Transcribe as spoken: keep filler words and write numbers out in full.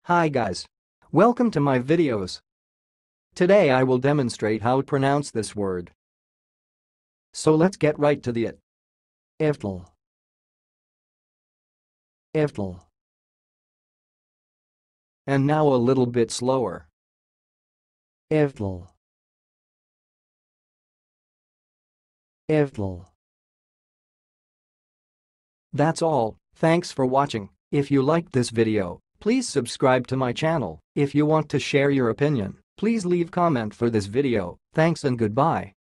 Hi guys. Welcome to my videos. Today I will demonstrate how to pronounce this word. So let's get right to the it. Evtl. Evtl. And now a little bit slower. Evtl. Evtl. That's all. Thanks for watching. If you liked this video, please subscribe to my channel. If you want to share your opinion, please leave comment for this video. Thanks and goodbye.